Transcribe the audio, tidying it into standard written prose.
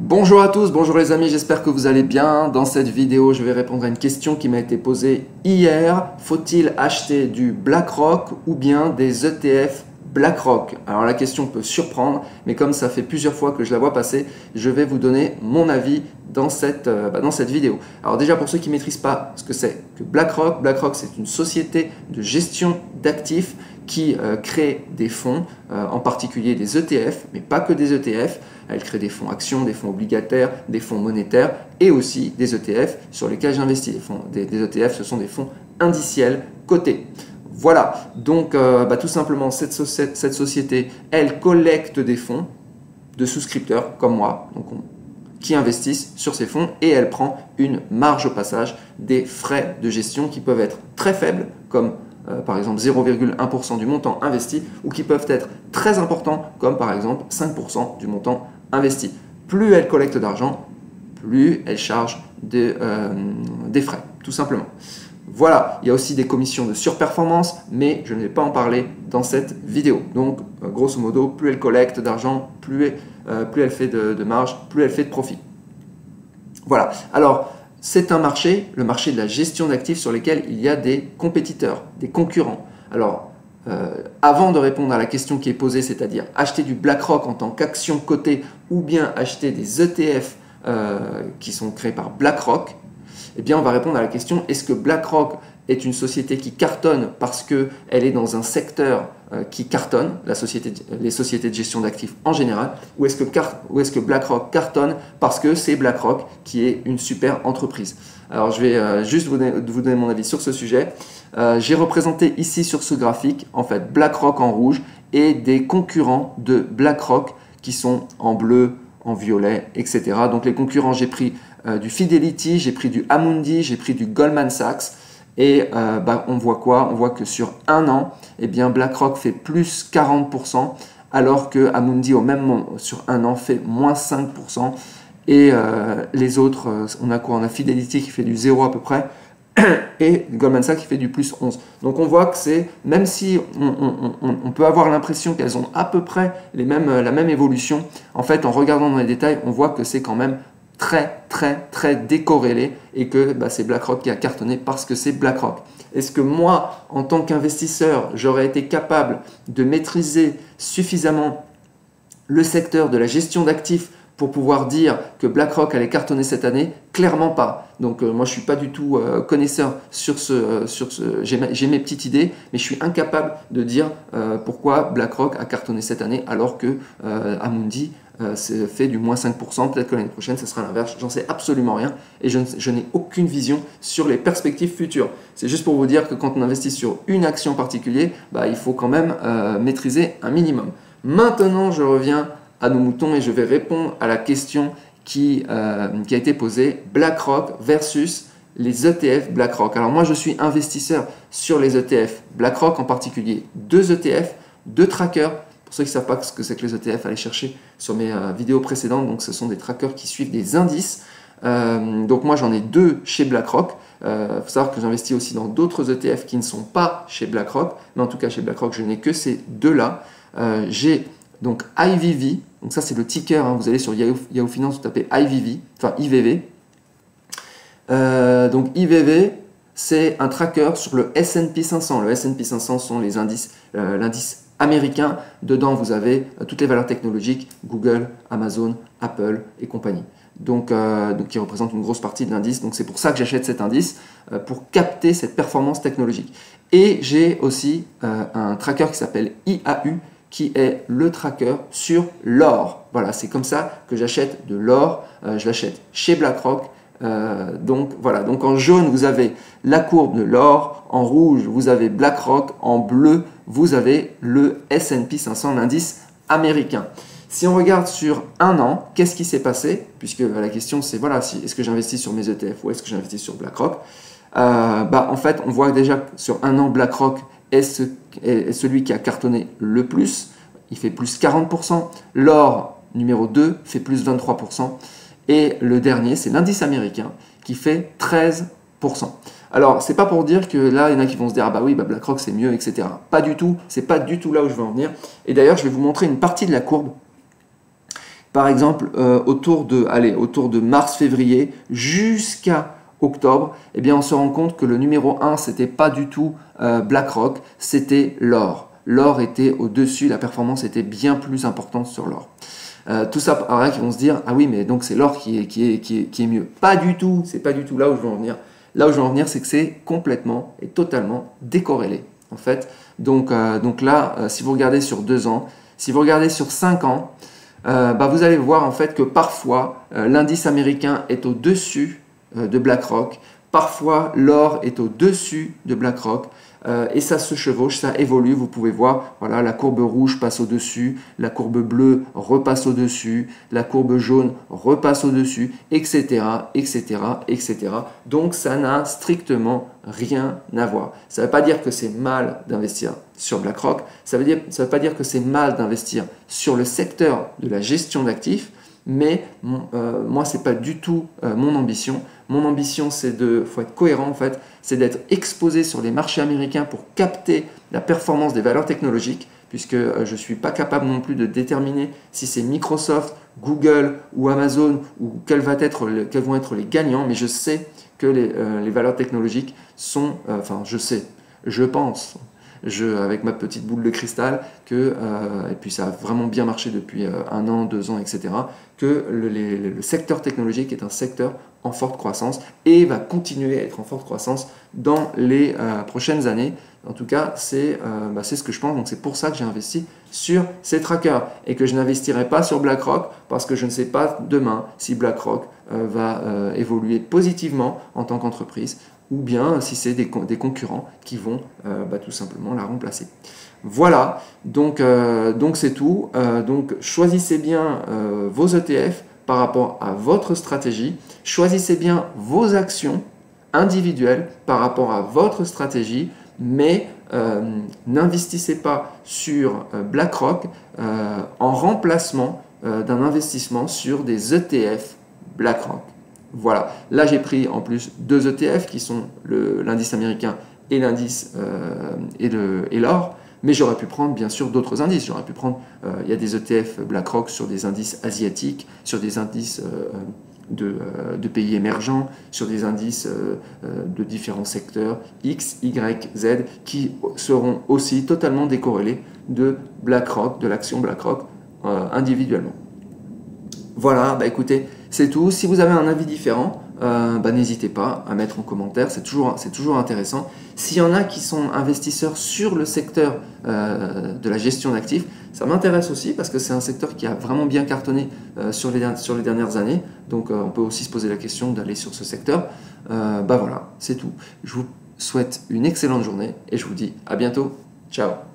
Bonjour à tous, bonjour les amis, j'espère que vous allez bien. Dans cette vidéo, je vais répondre à une question qui m'a été posée hier. Faut-il acheter du BlackRock ou bien des ETF BlackRock? Alors la question peut surprendre, mais comme ça fait plusieurs fois que je la vois passer, je vais vous donner mon avis dans cette vidéo. Alors déjà pour ceux qui ne maîtrisent pas ce que c'est que BlackRock, BlackRock c'est une société de gestion d'actifs qui crée des fonds, en particulier des ETF, mais pas que des ETF. Elle crée des fonds actions, des fonds obligataires, des fonds monétaires et aussi des ETF sur lesquels j'investis. Des ETF, ce sont des fonds indiciels cotés. Voilà, donc tout simplement cette société, elle collecte des fonds de souscripteurs comme moi, qui investissent sur ces fonds et elle prend une marge au passage des frais de gestion qui peuvent être très faibles, comme par exemple 0,1% du montant investi, ou qui peuvent être très importants, comme par exemple 5% du montant investi. Plus elle collecte d'argent, plus elle charge des frais, tout simplement. Voilà, il y a aussi des commissions de surperformance, mais je ne vais pas en parler dans cette vidéo. Donc, grosso modo, plus elle collecte d'argent, plus elle fait de marge, plus elle fait de profit. Voilà, alors c'est un marché, le marché de la gestion d'actifs sur lequel il y a des compétiteurs, des concurrents. Alors, avant de répondre à la question qui est posée, c'est-à-dire acheter du BlackRock en tant qu'action cotée ou bien acheter des ETF qui sont créés par BlackRock, eh bien on va répondre à la question, est-ce que BlackRock est une société qui cartonne parce qu'elle est dans un secteur qui cartonne, les sociétés de gestion d'actifs en général, ou est-ce que BlackRock cartonne parce que c'est BlackRock qui est une super entreprise? Alors je vais juste vous donner mon avis sur ce sujet. J'ai représenté ici sur ce graphique en fait BlackRock en rouge et des concurrents de BlackRock qui sont en bleu, en violet, etc. Donc les concurrents, j'ai pris du Fidelity, j'ai pris du Amundi, j'ai pris du Goldman Sachs. Et on voit quoi? On voit que sur un an, eh bien BlackRock fait plus 40%, alors que Amundi au même moment, sur un an, fait moins 5%. Et les autres, on a quoi? On a Fidelity qui fait du 0 à peu près, et Goldman Sachs qui fait du plus 11. Donc on voit que c'est, même si on peut avoir l'impression qu'elles ont à peu près la même évolution, en fait en regardant dans les détails, on voit que c'est quand même très décorrélé et que c'est BlackRock qui a cartonné parce que c'est BlackRock. Est-ce que moi, en tant qu'investisseur, j'aurais été capable de maîtriser suffisamment le secteur de la gestion d'actifs pour pouvoir dire que BlackRock allait cartonner cette année? Clairement pas. Donc moi je ne suis pas du tout connaisseur sur ce j'ai mes petites idées, mais je suis incapable de dire pourquoi BlackRock a cartonné cette année alors que Amundi fait du moins 5%, peut-être que l'année prochaine ce sera l'inverse, j'en sais absolument rien et je n'ai aucune vision sur les perspectives futures. C'est juste pour vous dire que quand on investit sur une action particulière, il faut quand même maîtriser un minimum. Maintenant je reviens à nos moutons et je vais répondre à la question qui a été posée, BlackRock versus les ETF BlackRock. Alors moi je suis investisseur sur les ETF BlackRock, en particulier deux ETF, deux trackers. Pour ceux qui ne savent pas ce que c'est que les ETF, allez chercher sur mes vidéos précédentes. Donc ce sont des trackers qui suivent des indices. Donc moi j'en ai deux chez BlackRock. Il faut savoir que j'investis aussi dans d'autres ETF qui ne sont pas chez BlackRock, mais en tout cas chez BlackRock je n'ai que ces deux-là. J'ai donc IVV, donc ça c'est le ticker, vous allez sur Yahoo Finance, vous tapez IVV, enfin IVV. Donc IVV, c'est un tracker sur le S&P 500. Le S&P 500 sont les indices, l'indice américain. Dedans, vous avez toutes les valeurs technologiques, Google, Amazon, Apple et compagnie. Donc qui représentent une grosse partie de l'indice. Donc c'est pour ça que j'achète cet indice, pour capter cette performance technologique. Et j'ai aussi un tracker qui s'appelle IAU, qui est le tracker sur l'or. Voilà, c'est comme ça que j'achète de l'or. Je l'achète chez BlackRock. Donc voilà, donc en jaune vous avez la courbe de l'or, en rouge vous avez BlackRock, en bleu vous avez le S&P 500, l'indice américain. Si on regarde sur un an, qu'est-ce qui s'est passé? Puisque la question c'est voilà, est-ce que j'investis sur mes ETF ou est-ce que j'investis sur BlackRock? En fait on voit déjà que sur un an BlackRock est celui qui a cartonné le plus, il fait plus 40%, l'or numéro 2 fait plus 23%, et le dernier c'est l'indice américain qui fait 13%. Alors c'est pas pour dire que là il y en a qui vont se dire ah oui BlackRock c'est mieux, etc. Pas du tout, c'est pas du tout là où je veux en venir, et d'ailleurs je vais vous montrer une partie de la courbe Par exemple, autour de mars-février jusqu'à octobre, eh bien, on se rend compte que le numéro 1, c'était pas du tout BlackRock, c'était l'or. L'or était au-dessus, la performance était bien plus importante sur l'or. Tout ça, il y en a qui vont se dire, ah oui, mais donc c'est l'or qui est mieux. Pas du tout, c'est pas du tout là où je veux en venir. Là où je veux en venir, c'est que c'est complètement et totalement décorrélé, en fait. Donc là, si vous regardez sur 2 ans, si vous regardez sur 5 ans, vous allez voir en fait que parfois l'indice américain est au-dessus de BlackRock, parfois l'or est au-dessus de BlackRock, et ça se chevauche, ça évolue. Vous pouvez voir, voilà, la courbe rouge passe au-dessus, la courbe bleue repasse au-dessus, la courbe jaune repasse au-dessus, etc., etc., etc. Donc ça n'a strictement rien à voir. Ça ne veut pas dire que c'est mal d'investir sur BlackRock, ça ne veut pas dire que c'est mal d'investir sur le secteur de la gestion d'actifs, mais moi, ce n'est pas du tout mon ambition. Mon ambition, faut être cohérent en fait, c'est d'être exposé sur les marchés américains pour capter la performance des valeurs technologiques, puisque je ne suis pas capable non plus de déterminer si c'est Microsoft, Google ou Amazon ou quels vont être les gagnants, mais je sais que les valeurs technologiques sont, je pense, avec ma petite boule de cristal, et puis ça a vraiment bien marché depuis 1 an, 2 ans, etc., que le secteur technologique est un secteur en forte croissance et va continuer à être en forte croissance dans les prochaines années. En tout cas, c'est ce que je pense, donc c'est pour ça que j'ai investi sur ces trackers et que je n'investirai pas sur BlackRock parce que je ne sais pas demain si BlackRock va évoluer positivement en tant qu'entreprise ou bien si c'est des concurrents qui vont tout simplement la remplacer. Voilà, donc c'est tout. Donc choisissez bien vos ETF par rapport à votre stratégie. Choisissez bien vos actions individuelles par rapport à votre stratégie, mais n'investissez pas sur BlackRock en remplacement d'un investissement sur des ETF BlackRock. Voilà, là j'ai pris en plus 2 ETF qui sont l'indice américain et l'indice et l'or, mais j'aurais pu prendre bien sûr d'autres indices. J'aurais pu prendre, il y a des ETF BlackRock sur des indices asiatiques, sur des indices de pays émergents, sur des indices de différents secteurs X, Y, Z qui seront aussi totalement décorrélés de BlackRock, de l'action BlackRock individuellement. Voilà, écoutez, c'est tout. Si vous avez un avis différent, n'hésitez pas à mettre en commentaire, c'est toujours intéressant. S'il y en a qui sont investisseurs sur le secteur de la gestion d'actifs, ça m'intéresse aussi parce que c'est un secteur qui a vraiment bien cartonné sur les dernières années. Donc on peut aussi se poser la question d'aller sur ce secteur. Voilà, c'est tout. Je vous souhaite une excellente journée et je vous dis à bientôt. Ciao.